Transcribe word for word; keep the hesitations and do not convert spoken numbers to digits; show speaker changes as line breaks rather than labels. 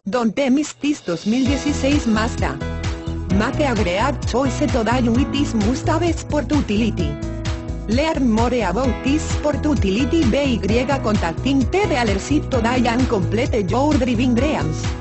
Don't miss this dos mil dieciséis Mazda. Make a great choice today with this Mustang Sport Utility. Learn more about this Sport Utility by contacting the dealership today and complete your driving dreams.